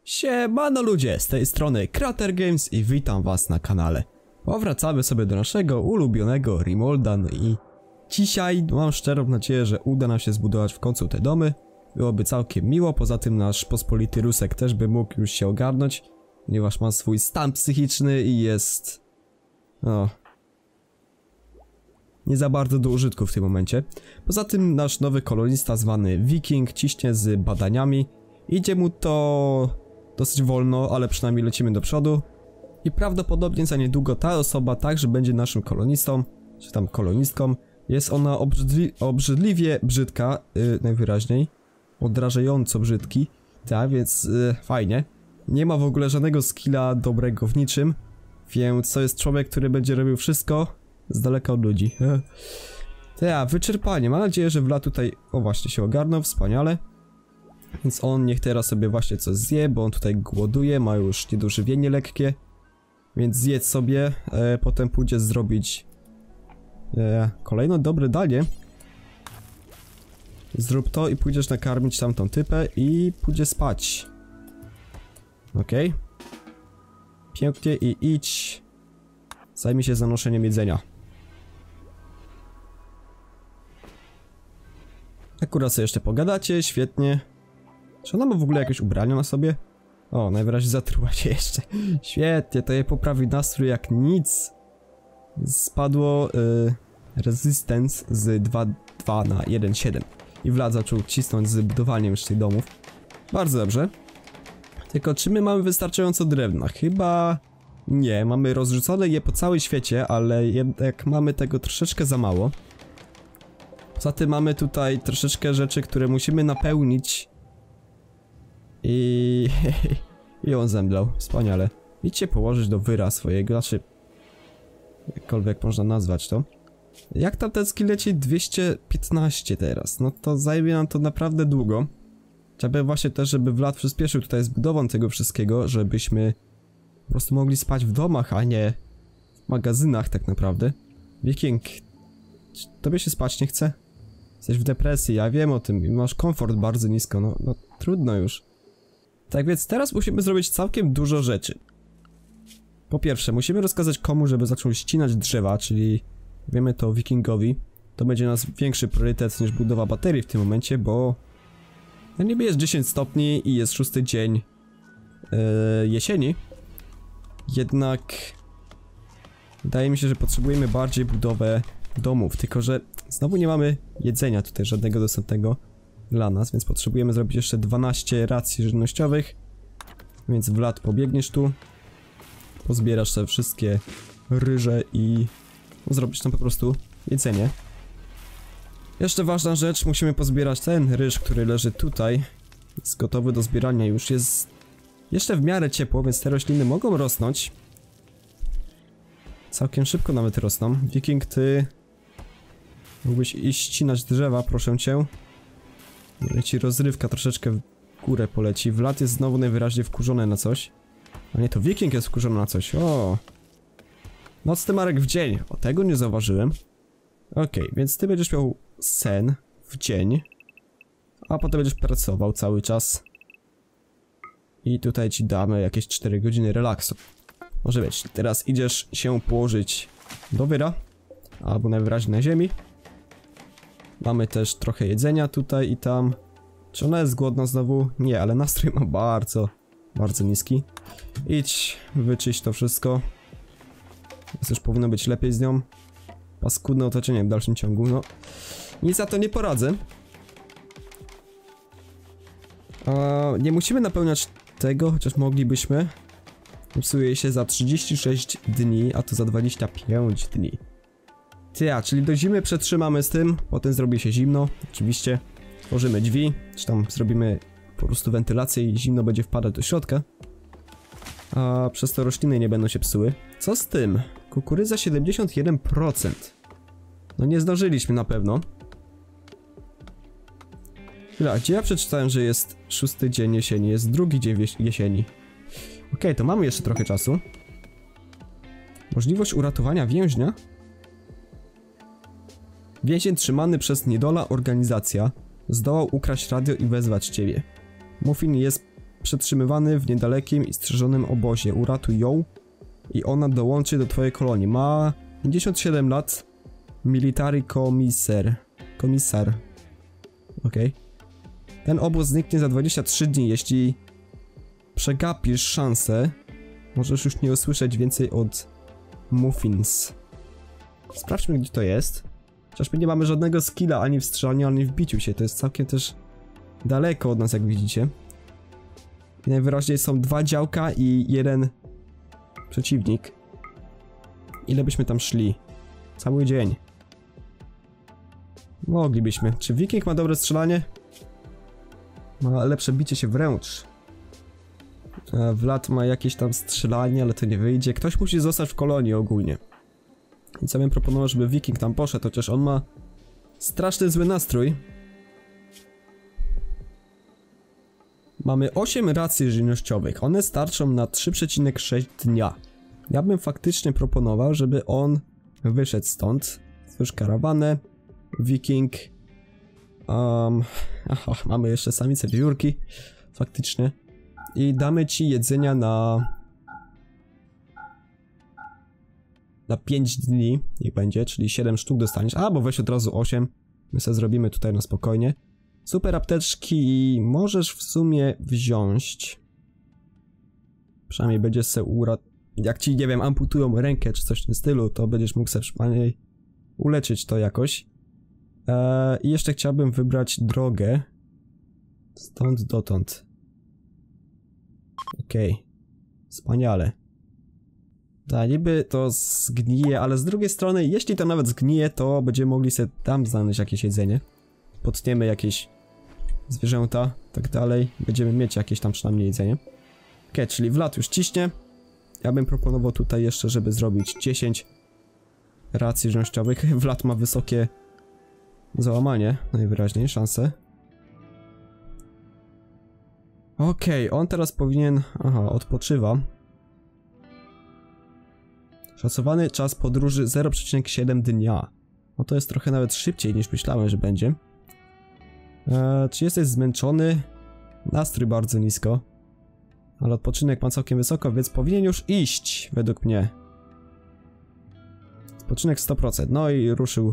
Siemano ludzie, z tej strony Crater Games i witam was na kanale. Powracamy sobie do naszego ulubionego Rimoldan i dzisiaj mam szczerą nadzieję, że uda nam się zbudować w końcu te domy. Byłoby całkiem miło, poza tym nasz pospolity Rusek też by mógł już się ogarnąć, ponieważ ma swój stan psychiczny i jest... nie za bardzo do użytku w tym momencie. Poza tym nasz nowy kolonista zwany Viking ciśnie z badaniami. Idzie mu to dosyć wolno, ale przynajmniej lecimy do przodu. I prawdopodobnie za niedługo ta osoba także będzie naszym kolonistą, czy tam kolonistką. Jest ona obrzydliwie brzydka, najwyraźniej. Odrażająco brzydki. Tak, więc fajnie. Nie ma w ogóle żadnego skilla dobrego w niczym. Więc to jest człowiek, który będzie robił wszystko z daleka od ludzi. Tak, wyczerpanie. Mam nadzieję, że Vlad tutaj, o właśnie, się ogarnął, wspaniale. Więc on niech teraz sobie właśnie coś zje, bo on tutaj głoduje, ma już niedożywienie lekkie. Więc zjedz sobie, potem pójdzie zrobić kolejne dobre danie. Zrób to i pójdziesz nakarmić tamtą typę i pójdzie spać. Okej. Pięknie i idź. Zajmij się zanoszeniem jedzenia. Akurat sobie jeszcze pogadacie, świetnie. Czy ona ma w ogóle jakieś ubrania na sobie? O, najwyraźniej zatruła się jeszcze. Świetnie, to jej poprawi nastrój jak nic. Spadło resistance z 2.2 na 1.7. I Vlad zaczął cisnąć z budowaniem już tych domów. Bardzo dobrze. Tylko czy my mamy wystarczająco drewna? Chyba... nie, mamy rozrzucone je po całym świecie, ale jednak mamy tego troszeczkę za mało. Poza tym mamy tutaj troszeczkę rzeczy, które musimy napełnić. I on zemdlał, wspaniale. Idźcie położyć do wyra swojego, znaczy... jakkolwiek można nazwać to. Jak tam ten skill leci? 215 teraz, no to zajmie nam to naprawdę długo. Chciałbym właśnie też, żeby Vlad przyspieszył tutaj z budową tego wszystkiego, żebyśmy po prostu mogli spać w domach, a nie w magazynach tak naprawdę. Viking, tobie się spać nie chce? Jesteś w depresji, ja wiem o tym i masz komfort bardzo nisko, no trudno już. Tak więc teraz musimy zrobić całkiem dużo rzeczy. Po pierwsze, musimy rozkazać komu, żeby zaczął ścinać drzewa, czyli wiemy to Wikingowi. To będzie nas większy priorytet niż budowa baterii w tym momencie, bo na niebie jest 10 stopni i jest 6 dzień jesieni. Jednak wydaje mi się, że potrzebujemy bardziej budowę domów, tylko że znowu nie mamy jedzenia tutaj żadnego dostępnego dla nas, więc potrzebujemy zrobić jeszcze 12 racji żywnościowych. Więc Vlad, pobiegniesz tu, pozbierasz sobie wszystkie ryże i zrobisz tam po prostu jedzenie. Jeszcze ważna rzecz, musimy pozbierać ten ryż, który leży tutaj. Jest gotowy do zbierania, już jest jeszcze w miarę ciepło, więc te rośliny mogą rosnąć. Całkiem szybko nawet rosną. Viking, ty mógłbyś iść ścinać drzewa, proszę cię. Leci rozrywka, troszeczkę w górę poleci. Vlad jest znowu najwyraźniej wkurzony na coś. A nie, to Viking jest wkurzony na coś. O! Nocny Marek w dzień. O, tego nie zauważyłem. Okej, więc ty będziesz miał sen w dzień. A potem będziesz pracował cały czas. I tutaj ci damy jakieś 4 godziny relaksu. Może być, teraz idziesz się położyć do wyra. Albo najwyraźniej na ziemi. Mamy też trochę jedzenia tutaj i tam. Czy ona jest głodna znowu? Nie, ale nastrój ma bardzo niski. Idź, wyczyść to wszystko. Więc już powinno być lepiej z nią. Paskudne otoczenie w dalszym ciągu, no. Nic za to nie poradzę. Nie musimy napełniać tego, chociaż moglibyśmy. Psuje się za 36 dni, a to za 25 dni. Czyli do zimy przetrzymamy z tym, potem zrobi się zimno, oczywiście. Tworzymy drzwi, czy tam zrobimy po prostu wentylację i zimno będzie wpadać do środka. A przez to rośliny nie będą się psuły. Co z tym? Kukurydza 71%. No nie zdążyliśmy na pewno. Chwila, gdzie ja przeczytałem, że jest 6 dzień jesieni, jest 2 dzień jesieni. Okej, to mamy jeszcze trochę czasu. Możliwość uratowania więźnia? Więzień trzymany przez niedola organizacja zdołał ukraść radio i wezwać ciebie. Muffin jest przetrzymywany w niedalekim i strzeżonym obozie. Uratuj ją i ona dołączy do twojej kolonii. Ma 57 lat. Military komisar. Okej. Ten obóz zniknie za 23 dni. Jeśli przegapisz szansę, możesz już nie usłyszeć więcej od Muffins. Sprawdźmy, gdzie to jest. Chociaż my nie mamy żadnego skilla ani w strzelaniu, ani w biciu się. To jest całkiem też daleko od nas, jak widzicie. I najwyraźniej są 2 działka i 1 przeciwnik. Ile byśmy tam szli? Cały dzień. Moglibyśmy. Czy Wiking ma dobre strzelanie? Ma lepsze bicie się wręcz. Vlad ma jakieś tam strzelanie, ale to nie wyjdzie. Ktoś musi zostać w kolonii ogólnie. Więc ja bym proponował, żeby Wiking tam poszedł, chociaż on ma straszny zły nastrój. Mamy 8 racji żywnościowych. One starczą na 3,6 dnia. Ja bym faktycznie proponował, żeby on wyszedł stąd. Stwórz karawanę. Wiking. Mamy jeszcze samice wiewiórki. Faktycznie. I damy ci jedzenia na 5 dni, niech będzie, czyli 7 sztuk dostaniesz. Bo weź od razu 8. My sobie zrobimy tutaj na spokojnie. Super apteczki i możesz w sumie wziąć. Przynajmniej będziesz se jak ci, nie wiem, amputują rękę czy coś w tym stylu, to będziesz mógł sobie przynajmniej uleczyć to jakoś. I jeszcze chciałbym wybrać drogę. Stąd dotąd. Okej. Wspaniale. Tak, niby to zgnije, ale z drugiej strony, jeśli to nawet zgnije, to będziemy mogli sobie tam znaleźć jakieś jedzenie. Potniemy jakieś zwierzęta, tak dalej. Będziemy mieć jakieś tam przynajmniej jedzenie. Okej, czyli Vlad już ciśnie. Ja bym proponował tutaj jeszcze, żeby zrobić 10 racji żywnościowych. Vlad ma wysokie załamanie, najwyraźniej, szanse. Okej, on teraz powinien... odpoczywa. Szacowany czas podróży 0,7 dnia. No to jest trochę nawet szybciej niż myślałem, że będzie. Czy jesteś zmęczony? Nastrój bardzo nisko. Ale odpoczynek ma całkiem wysoko, więc powinien już iść, według mnie. Odpoczynek 100%. No i ruszył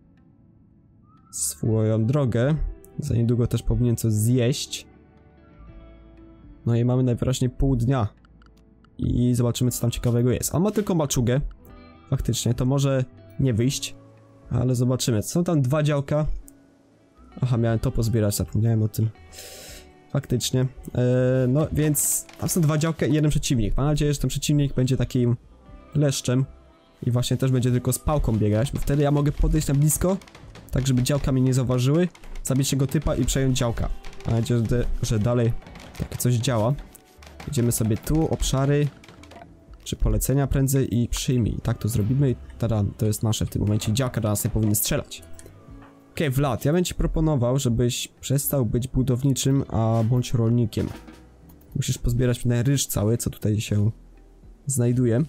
swoją drogę. Za niedługo też powinien coś zjeść. No i mamy najwyraźniej pół dnia. I zobaczymy, co tam ciekawego jest. On ma tylko maczugę. Faktycznie, to może nie wyjść. Ale zobaczymy. Są tam 2 działka. Miałem to pozbierać, zapomniałem o tym. Faktycznie. No więc tam są 2 działka i 1 przeciwnik. Mam nadzieję, że ten przeciwnik będzie takim leszczem. I właśnie też będzie tylko z pałką biegać. Bo wtedy ja mogę podejść na blisko, tak żeby działka mnie nie zauważyły. Zabić tego typa i przejąć działka. Mam nadzieję, że dalej takie coś działa. Idziemy sobie tu, obszary, czy polecenia prędzej i przyjmij. Tak to zrobimy i tada, to jest nasze w tym momencie. Działka do nas nie powinien strzelać. Okej, Vlad, ja bym ci proponował, żebyś przestał być budowniczym, a bądź rolnikiem. Musisz pozbierać ten ryż cały, co tutaj się znajduje.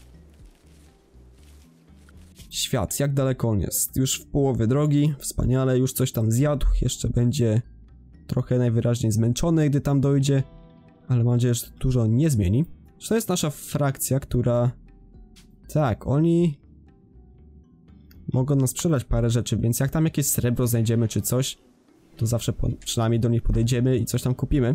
Świat, jak daleko on jest? Już w połowie drogi, wspaniale, już coś tam zjadł, jeszcze będzie trochę najwyraźniej zmęczony, gdy tam dojdzie. Ale mam nadzieję, że to dużo nie zmieni. To jest nasza frakcja, która... Tak, oni... mogą nam sprzedać parę rzeczy, więc jak tam jakieś srebro znajdziemy czy coś, to zawsze przynajmniej do nich podejdziemy i coś tam kupimy.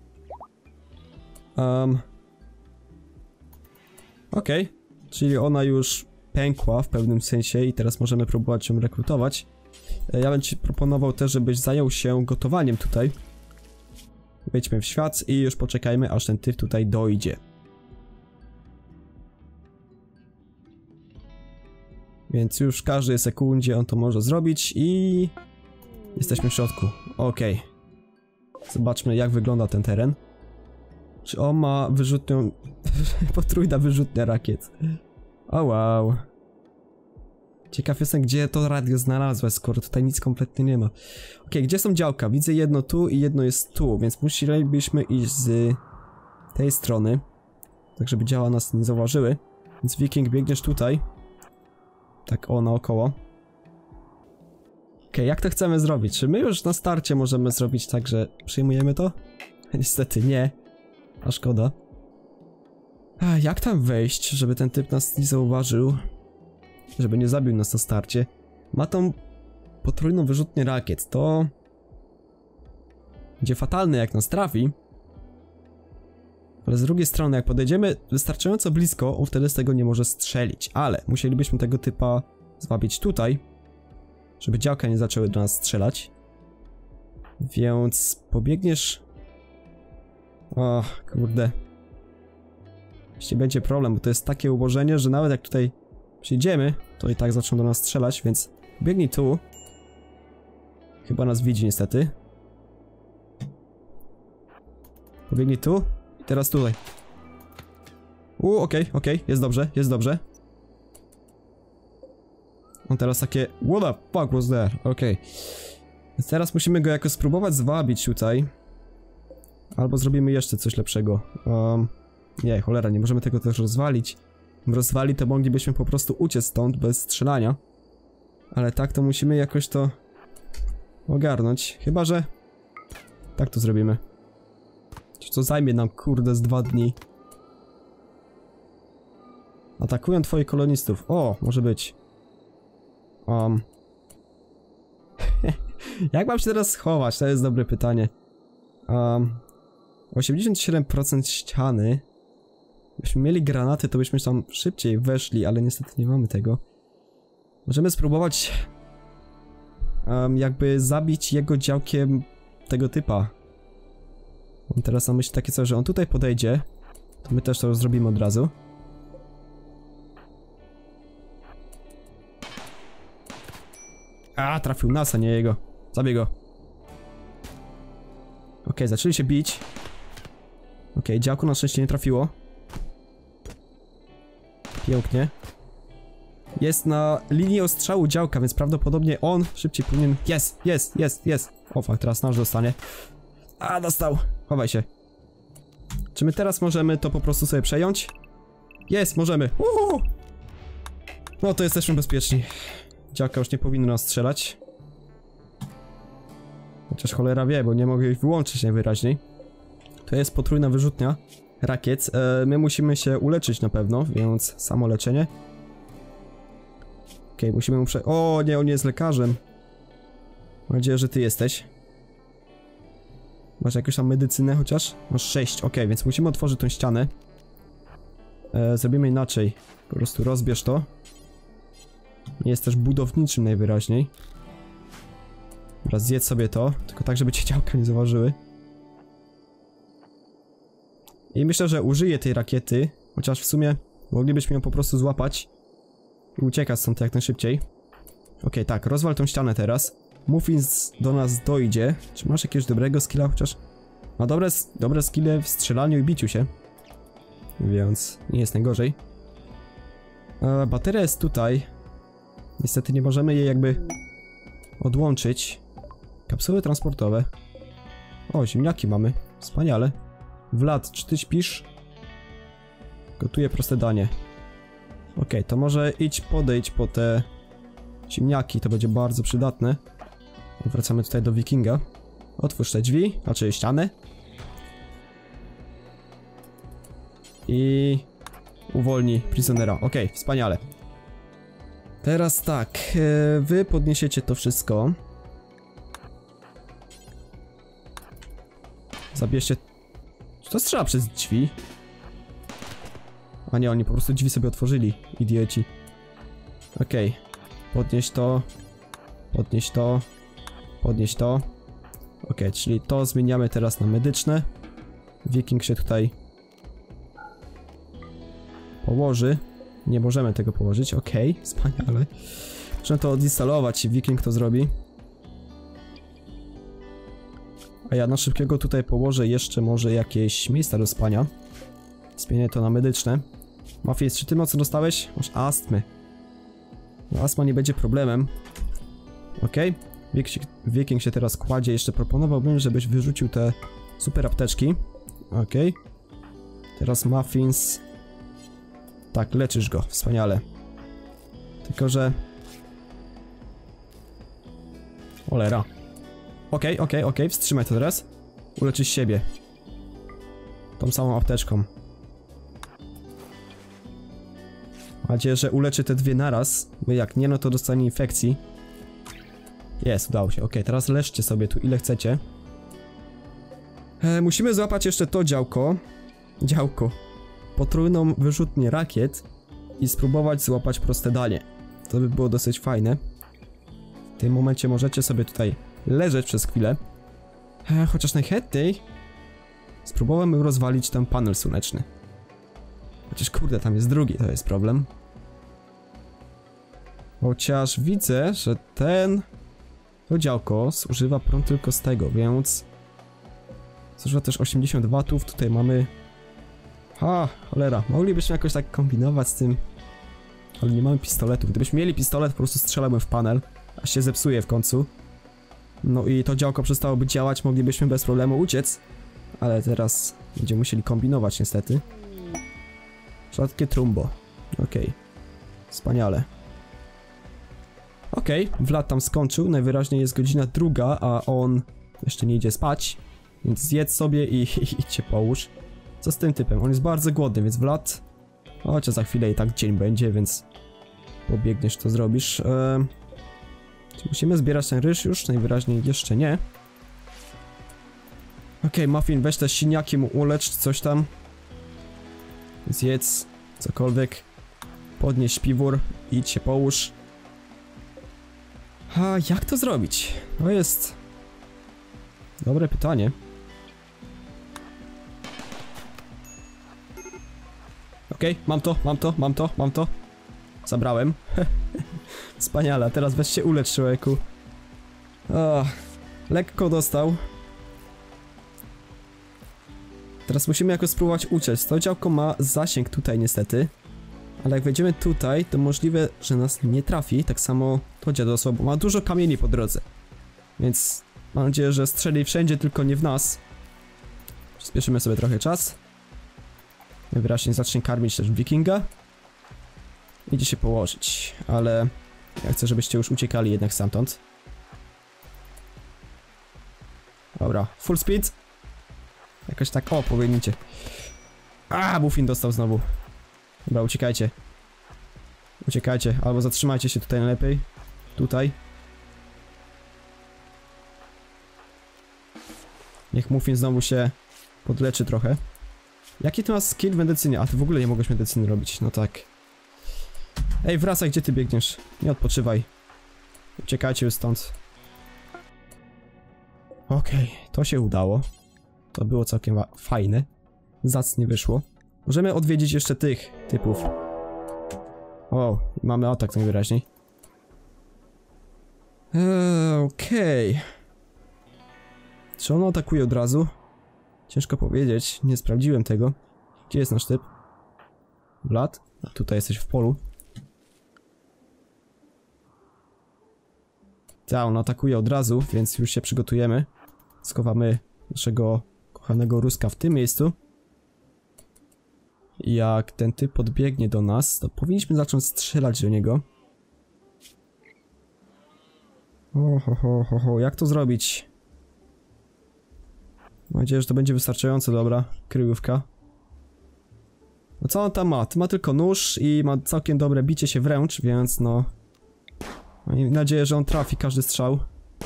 Okej, czyli ona już pękła w pewnym sensie i teraz możemy próbować ją rekrutować. Ja bym ci proponował też, żebyś zajął się gotowaniem tutaj. Wejdźmy w świat i już poczekajmy, aż ten typ tutaj dojdzie. Więc już w każdej sekundzie on to może zrobić i... jesteśmy w środku. Okej. Zobaczmy, jak wygląda ten teren. Czy on ma wyrzutnią... potrójna wyrzutnia rakiet. O wow. Ciekaw jestem, gdzie to radio znalazłeś, skoro tutaj nic kompletnie nie ma. Okej, gdzie są działka? Widzę jedno tu i jedno jest tu, więc musielibyśmy iść z tej strony. Tak, żeby działa nas nie zauważyły. Więc Wiking, biegniesz tutaj. Tak, naokoło. Okej, jak to chcemy zrobić? Czy my już na starcie możemy zrobić tak, że przyjmujemy to? Niestety nie. A szkoda. Jak tam wejść, żeby ten typ nas nie zauważył? Żeby nie zabił nas na starcie? Ma tą potrójną wyrzutnię rakiet. To będzie fatalne, jak nas trafi. Ale z drugiej strony, jak podejdziemy wystarczająco blisko, on wtedy z tego nie może strzelić. Ale musielibyśmy tego typa zwabić tutaj, żeby działka nie zaczęły do nas strzelać. Więc pobiegniesz... O, kurde. Jeśli będzie problem, bo to jest takie ułożenie, że nawet jak tutaj przyjdziemy, to i tak zaczną do nas strzelać, więc biegnij tu. Chyba nas widzi niestety. Pobiegnij tu i teraz tutaj. Okej, jest dobrze, On teraz takie... What the fuck was there? Okej. Więc teraz musimy go jakoś spróbować zwabić tutaj. Albo zrobimy jeszcze coś lepszego. Nie, cholera, nie możemy tego też rozwalić. Gdyby rozwali, to moglibyśmy po prostu uciec stąd bez strzelania. Ale tak to musimy jakoś to ogarnąć. Chyba że tak to zrobimy. Co zajmie nam, kurde, z 2 dni. Atakują twoich kolonistów. O, może być. Jak mam się teraz schować? To jest dobre pytanie. 87% ściany. Gdybyśmy mieli granaty, to byśmy tam szybciej weszli, ale niestety nie mamy tego. Możemy spróbować jakby zabić jego działkiem tego typa. On teraz na myśli takie coś, że on tutaj podejdzie. To my też to zrobimy od razu. Trafił nas, a nie jego. Zabij go. Okej, zaczęli się bić. Okej, działko na szczęście nie trafiło. Pięknie. Jest na linii ostrzału działka, więc prawdopodobnie on szybciej powinien... Jest! O, fakt, teraz nasz dostanie. Dostał! Chowaj się. Czy my teraz możemy to po prostu sobie przejąć? Jest, możemy! No to jesteśmy bezpieczni. Działka już nie powinno nas strzelać. Chociaż cholera wie, bo nie mogę ich wyłączyć najwyraźniej. To jest potrójna wyrzutnia rakiet. My musimy się uleczyć na pewno, więc samo leczenie. Okej, musimy mu O nie, on nie jest lekarzem. Mam nadzieję, że ty jesteś. Masz jakąś tam medycynę chociaż? Masz 6, okej, więc musimy otworzyć tą ścianę. Zrobimy inaczej. Po prostu rozbierz to. Nie jest też budowniczym najwyraźniej. Dobra, zjedz sobie to, tylko tak, żeby cię działka nie zauważyły. I myślę, że użyję tej rakiety, chociaż w sumie moglibyśmy ją po prostu złapać i uciekać stąd jak najszybciej. Okej, tak, rozwal tą ścianę teraz. Muffins do nas dojdzie. Czy masz jakiegoś dobrego skilla chociaż? Ma dobre skille w strzelaniu i biciu się. Więc nie jest najgorzej. Bateria jest tutaj. Niestety nie możemy jej jakby odłączyć. Kapsuły transportowe. O, ziemniaki mamy. Wspaniale. Vlad, czy ty śpisz? Gotuję proste danie. Okej, to może podejdź po te ziemniaki, to będzie bardzo przydatne. Wracamy tutaj do Wikinga. Otwórz te drzwi, znaczy ściany. I uwolnij prisonera. Okej, wspaniale. Teraz tak, wy podniesiecie to wszystko. Zabierzcie... Czy to strzela przez drzwi? A nie, oni po prostu drzwi sobie otworzyli, idioci. Okej. Podnieś to. Podnieś to. Podnieś to. Okej, czyli to zmieniamy teraz na medyczne. Wiking się tutaj położy. Nie możemy tego położyć, okej, wspaniale. Muszę to odinstalować, Wiking to zrobi. A ja na szybkiego tutaj położę jeszcze może jakieś miejsca do spania. Zmienię to na medyczne. Muffins, czy ty mocno dostałeś? Masz astmy. No, astma nie będzie problemem. Okej. Wiking się teraz kładzie. Jeszcze proponowałbym, żebyś wyrzucił te super apteczki. Okej. Teraz Muffins. Tak, leczysz go. Wspaniale. Tylko, że... Cholera. Okej. Wstrzymaj to teraz. Uleczysz siebie. Tą samą apteczką. Mam nadzieję, że uleczy te dwie naraz, bo jak nie, no to dostanie infekcji. Jest, udało się. Okej, teraz leżcie sobie tu ile chcecie. Musimy złapać jeszcze to działko. Potrójną wyrzutnię rakiet i spróbować złapać proste danie. To by było dosyć fajne. W tym momencie możecie sobie tutaj leżeć przez chwilę. Chociaż najchętniej spróbowałbym rozwalić ten panel słoneczny. Chociaż kurde, tam jest drugi, to jest problem. Chociaż widzę, że to działko zużywa prąd tylko z tego, więc zużywa też 80 watów, tutaj mamy... Cholera, moglibyśmy jakoś tak kombinować z tym, ale nie mamy pistoletu. Gdybyśmy mieli pistolet, po prostu strzelałbym w panel, aż się zepsuje w końcu. No i to działko przestałoby działać, moglibyśmy bez problemu uciec, ale teraz będziemy musieli kombinować niestety. Rzadkie trumbo. Okej. Wspaniale. Okej, Vlad tam skończył, najwyraźniej jest godzina 2, a on jeszcze nie idzie spać. Więc zjedz sobie i idźcie połóż. Co z tym typem? On jest bardzo głodny, więc Vlad... Chociaż za chwilę i tak dzień będzie, więc... Pobiegniesz, to zrobisz. Czy musimy zbierać ten ryż już? Najwyraźniej jeszcze nie. Okej, Muffin, weź te siniaki mu ulecz, coś tam. Zjedz, cokolwiek. Podnieś śpiwór, idź się połóż. Jak to zrobić? To jest... dobre pytanie. Okej, mam to. Zabrałem. Wspaniale, a teraz weź się ulecz, człowieku. Lekko dostał. Teraz musimy jakoś spróbować uciec. To działko ma zasięg tutaj niestety. Ale jak wejdziemy tutaj, to możliwe, że nas nie trafi. Tak samo to dziadosło, bo ma dużo kamieni po drodze. Więc mam nadzieję, że strzeli wszędzie, tylko nie w nas. Przyspieszymy sobie trochę czas. Wyraźnie zacznie karmić też wikinga. Idzie się położyć, ale ja chcę, żebyście już uciekali jednak stamtąd. Dobra, full speed. Jakoś tak, powinniście. Muffin dostał znowu. Dobra, uciekajcie. Uciekajcie, albo zatrzymajcie się tutaj najlepiej. Tutaj. Niech Muffin znowu się podleczy trochę. Jaki ty masz skill w medycynie? A ty w ogóle nie mogłeś medycyny robić, no tak. Ej, wracaj, gdzie ty biegniesz? Nie odpoczywaj. Uciekajcie już stąd. Okej, to się udało. To było całkiem fajne. Zacnie wyszło. Możemy odwiedzić jeszcze tych typów. Mamy atak najwyraźniej. Okej. Czy on atakuje od razu? Ciężko powiedzieć, nie sprawdziłem tego. Gdzie jest nasz typ? Vlad? A tutaj jesteś w polu. Tak, on atakuje od razu, więc już się przygotujemy. Schowamy naszego kochanego Ruska w tym miejscu. Jak ten typ podbiegnie do nas, to powinniśmy zacząć strzelać do niego. Jak to zrobić? Mam nadzieję, że to będzie wystarczająco dobra kryjówka. No co on tam ma? To ma tylko nóż i ma całkiem dobre bicie się wręcz, więc no... Mam nadzieję, że on trafi każdy strzał.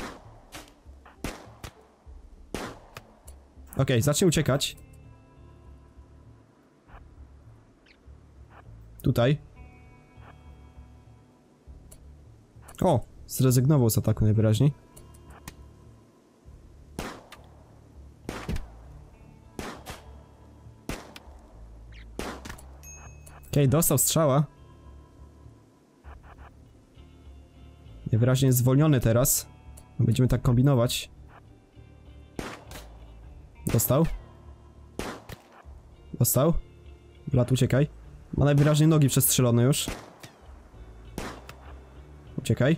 Okej, zacznie uciekać. Tutaj. Zrezygnował z ataku najwyraźniej. Okej, dostał strzała. Najwyraźniej jest zwolniony teraz. Będziemy tak kombinować. Dostał. Dostał. Vlad, uciekaj. Ma najwyraźniej nogi przestrzelone już. Uciekaj.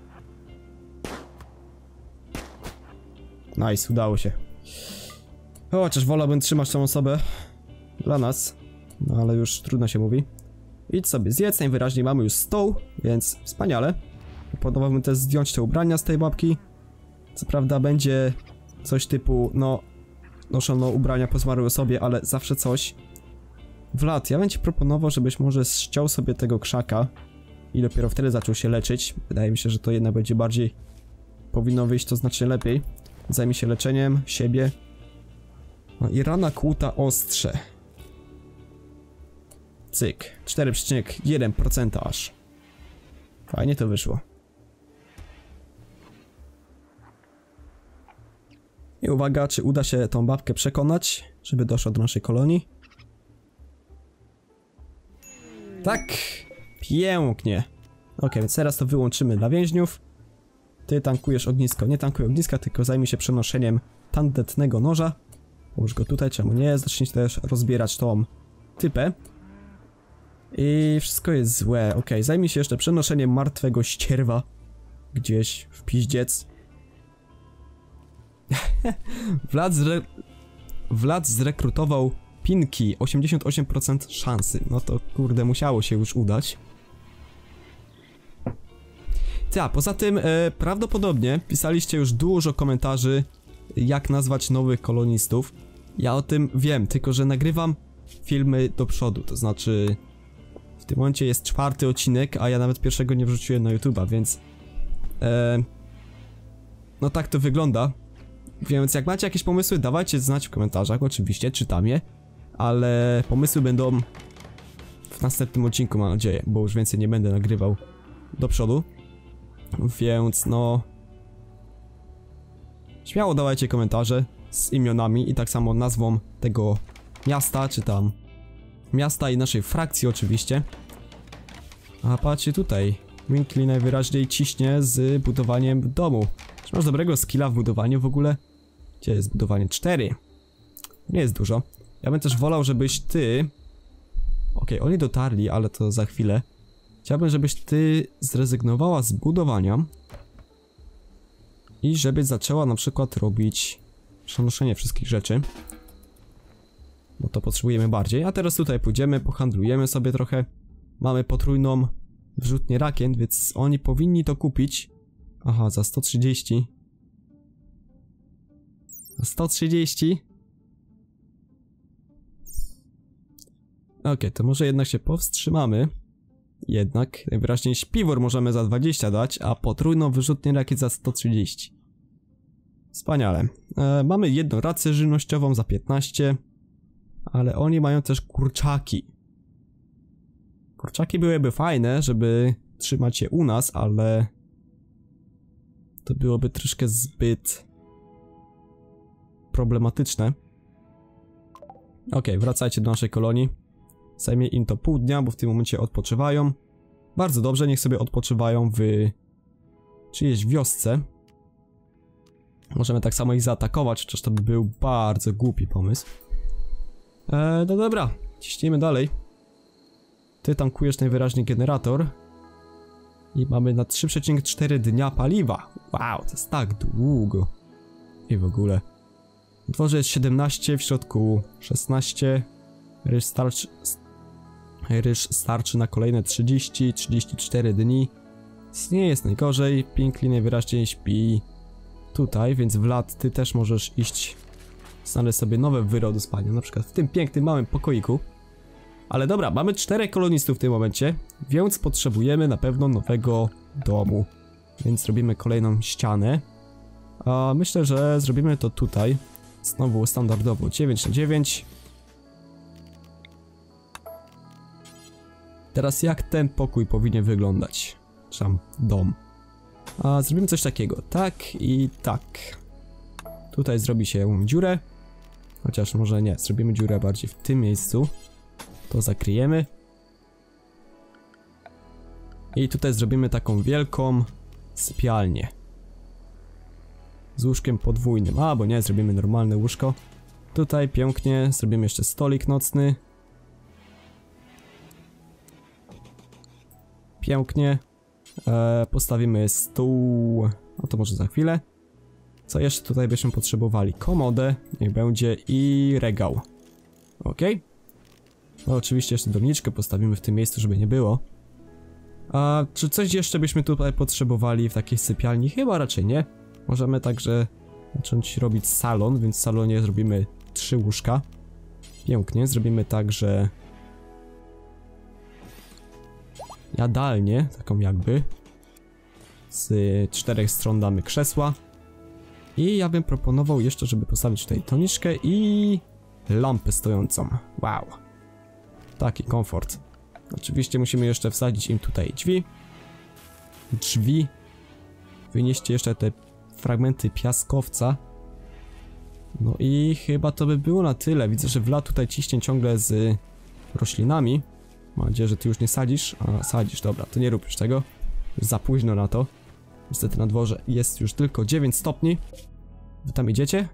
Nice, udało się. Chociaż wolałbym trzymać tą osobę dla nas. No ale już trudno się mówi. Idź sobie zjedz, najwyraźniej mamy już stoł, więc wspaniale. Proponowałbym też zdjąć te ubrania z tej babki. Co prawda będzie coś typu, no... noszono ubrania po zmarłej osobie, ale zawsze coś. Vlad, ja bym ci proponował, żebyś może ściął sobie tego krzaka i dopiero wtedy zaczął się leczyć. Wydaje mi się, że to jednak będzie bardziej... Powinno wyjść to znacznie lepiej. Zajmij się leczeniem siebie. No i rana kłuta ostrze. Cyk. 4,1% aż. Fajnie to wyszło. I uwaga, czy uda się tą babkę przekonać, żeby doszła do naszej kolonii? Tak! Pięknie. Ok, więc teraz to wyłączymy dla więźniów. Ty tankujesz ognisko. Nie tankuj ogniska, tylko zajmij się przenoszeniem tandetnego noża. Połóż go tutaj, czemu nie? Zacznij też rozbierać tą typę. I wszystko jest złe. Ok, zajmij się jeszcze przenoszeniem martwego ścierwa. Gdzieś w piździec. Vlad zrekrutował Pinki. 88% szansy. No to kurde, musiało się już udać. Poza tym prawdopodobnie pisaliście już dużo komentarzy, jak nazwać nowych kolonistów. Ja o tym wiem, tylko że nagrywam filmy do przodu, to znaczy w tym momencie jest 4. odcinek, a ja nawet pierwszego nie wrzuciłem na YouTube'a, więc no tak to wygląda. Więc jak macie jakieś pomysły, dawajcie znać w komentarzach, oczywiście, czytam je, ale pomysły będą w następnym odcinku, mam nadzieję, bo już więcej nie będę nagrywał do przodu. Więc no... Śmiało dawajcie komentarze z imionami i tak samo nazwą tego miasta, czy tam... Miasta i naszej frakcji oczywiście. A patrzcie tutaj, Winkli najwyraźniej ciśnie z budowaniem domu. Czy masz dobrego skilla w budowaniu w ogóle? Gdzie jest budowanie? 4. Nie jest dużo. Ja bym też wolał, żebyś ty... Okej, oni dotarli, ale to za chwilę. Chciałbym, żebyś ty zrezygnowała z budowania i żebyś zaczęła na przykład robić przenoszenie wszystkich rzeczy, bo to potrzebujemy bardziej. A teraz tutaj pójdziemy, pohandlujemy sobie trochę. Mamy potrójną wrzutnię rakien, więc oni powinni to kupić. Aha, za 130. Za 130. Okej, to może jednak się powstrzymamy. Jednak najwyraźniej śpiwór możemy za 20 dać, a potrójną wyrzutnię rakiet za 130. Wspaniale. Mamy jedną rację żywnościową za 15. Ale oni mają też kurczaki. Kurczaki byłyby fajne, żeby trzymać je u nas, ale... To byłoby troszkę zbyt... problematyczne. Okej, wracajcie do naszej kolonii. Zajmie im to pół dnia, bo w tym momencie odpoczywają. Bardzo dobrze, niech sobie odpoczywają w czyjejś wiosce. Możemy tak samo ich zaatakować, chociaż to by był bardzo głupi pomysł. No dobra, ciśnijmy dalej. Ty tankujesz najwyraźniej generator. I mamy na 3,4 dnia paliwa. Wow, to jest tak długo. I w ogóle. W dworze jest 17, w środku 16. Ryż starczy na kolejne 30-34 dni. Nie jest najgorzej. Pinkley najwyraźniej śpi tutaj, więc Vlad, ty też możesz iść znaleźć sobie nowe wyro do spania, na przykład w tym pięknym małym pokoiku. Ale dobra, mamy 4 kolonistów w tym momencie, więc potrzebujemy na pewno nowego domu. Więc zrobimy kolejną ścianę. A myślę, że zrobimy to tutaj. Znowu standardowo 9×9. Teraz jak ten pokój powinien wyglądać? Czy tam dom? A zrobimy coś takiego. Tak i tak. Tutaj zrobi się dziurę. Chociaż może nie. Zrobimy dziurę bardziej w tym miejscu. To zakryjemy. I tutaj zrobimy taką wielką sypialnię. Z łóżkiem podwójnym. A, bo nie, zrobimy normalne łóżko. Tutaj pięknie. Zrobimy jeszcze stolik nocny. Pięknie. Postawimy stół. No to może za chwilę. Co jeszcze tutaj byśmy potrzebowali? Komodę, niech będzie, i regał. Ok. No oczywiście jeszcze doniczkę postawimy w tym miejscu, żeby nie było. A czy coś jeszcze byśmy tutaj potrzebowali w takiej sypialni? Chyba raczej nie. Możemy także zacząć robić salon, więc w salonie zrobimy 3 łóżka. Pięknie, zrobimy tak, że... jadalnię, taką jakby. Z 4 stron damy krzesła. I ja bym proponował jeszcze, żeby postawić tutaj toniczkę i... lampę stojącą. Wow. Taki komfort. Oczywiście musimy jeszcze wsadzić im tutaj drzwi. Wynieście jeszcze te fragmenty piaskowca. No i chyba to by było na tyle. Widzę, że Vlad tutaj ciśnie ciągle z roślinami. Mam nadzieję, że ty już nie sadzisz. A, sadzisz, dobra, to nie rób już tego. Za późno na to. Niestety na dworze jest już tylko 9 stopni. Wy tam idziecie?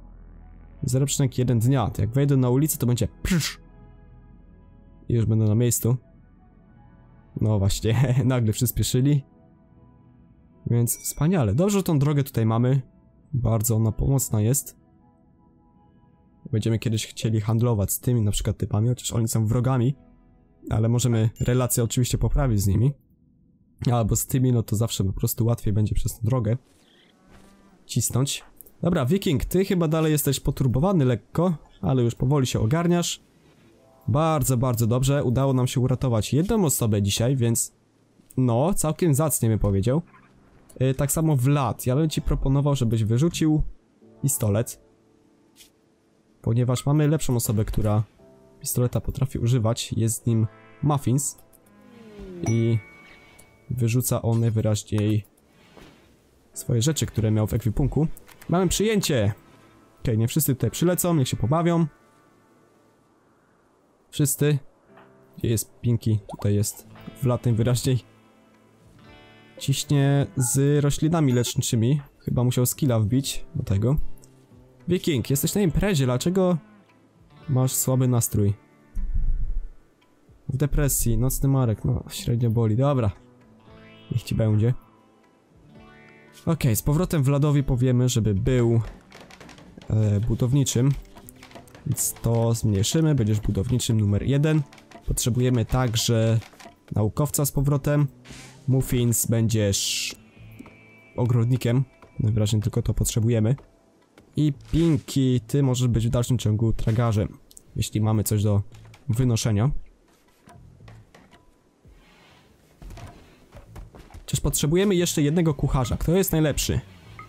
0,1 dnia. To jak wejdę na ulicę, to będzie prysz. I już będę na miejscu. No właśnie, nagle przyspieszyli. Więc wspaniale. Dobrze, że tą drogę tutaj mamy. Bardzo ona pomocna jest. Będziemy kiedyś chcieli handlować z tymi na przykład typami, chociaż oni są wrogami. Ale możemy relacje oczywiście poprawić z nimi. Albo z tymi, no to zawsze po prostu łatwiej będzie przez tę drogę cisnąć. Dobra, Wiking, ty chyba dalej jesteś poturbowany lekko, ale już powoli się ogarniasz. Bardzo, bardzo dobrze. Udało nam się uratować jedną osobę dzisiaj, więc... no, całkiem zacnie bym powiedział. Tak samo Vlad. Ja bym ci proponował, żebyś wyrzucił pistolet. Ponieważ mamy lepszą osobę, która pistoleta potrafi używać. Jest nim Muffins. I wyrzuca on najwyraźniej swoje rzeczy, które miał w ekwipunku. Mamy przyjęcie! Okej, nie wszyscy tutaj przylecą, niech się pobawią. Wszyscy. Gdzie jest Pinky? Tutaj jest Vlad najwyraźniej. Ciśnie z roślinami leczniczymi. Chyba musiał skilla wbić do tego. Wiking, jesteś na imprezie, dlaczego masz słaby nastrój? W depresji, nocny Marek, no średnio boli, dobra. Niech ci będzie. Okej, z powrotem Vladowi powiemy, żeby był budowniczym. Więc to zmniejszymy, będziesz budowniczym numer 1. Potrzebujemy także naukowca z powrotem. Muffins, będziesz ogrodnikiem. Najwyraźniej tylko to potrzebujemy. I Pinky, ty możesz być w dalszym ciągu tragarzem, jeśli mamy coś do wynoszenia. Czyż potrzebujemy jeszcze jednego kucharza? Kto jest najlepszy?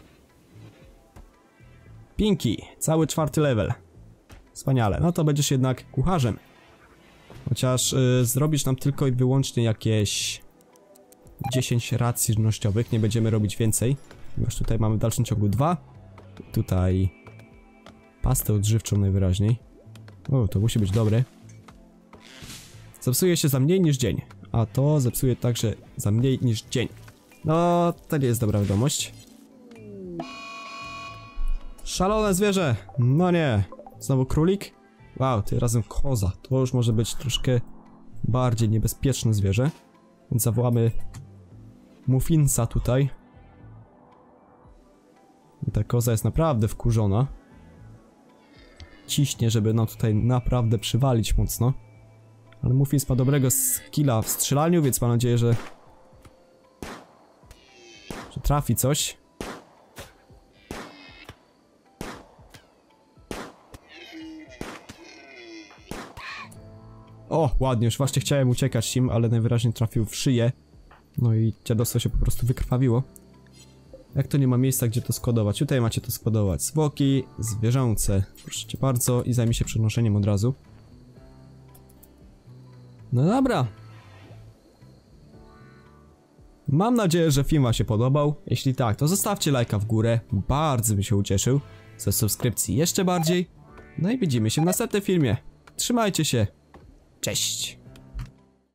Pinky, cały 4. level. Wspaniale, no to będziesz jednak kucharzem. Chociaż zrobisz nam tylko i wyłącznie jakieś 10 racji żywnościowych, nie będziemy robić więcej. Ponieważ tutaj mamy w dalszym ciągu 2. Tutaj pastę odżywczą najwyraźniej. O, to musi być dobre. Zepsuje się za mniej niż dzień. A to zepsuje także za mniej niż dzień. No, to nie jest dobra wiadomość. Szalone zwierzę! No nie. Znowu królik? Wow, tym razem koza. To już może być troszkę bardziej niebezpieczne zwierzę. Więc zawołamy Muffinsa tutaj. Ta koza jest naprawdę wkurzona. Ciśnie, żeby nam tutaj naprawdę przywalić mocno. Ale Muffins ma dobrego skilla w strzelaniu, więc mam nadzieję, że trafi coś. O, ładnie, już właśnie chciałem uciekać im, ale najwyraźniej trafił w szyję. No i dziadostwo się po prostu wykrwawiło. Jak to nie ma miejsca, gdzie to składować? Tutaj macie to składować. Zwłoki zwierzęce. Proszę cię bardzo i zajmij się przenoszeniem od razu. No dobra. Mam nadzieję, że film wam się podobał. Jeśli tak, to zostawcie lajka w górę. Bardzo bym się ucieszył. Ze subskrypcji jeszcze bardziej. No i widzimy się w następnym filmie. Trzymajcie się. Cześć.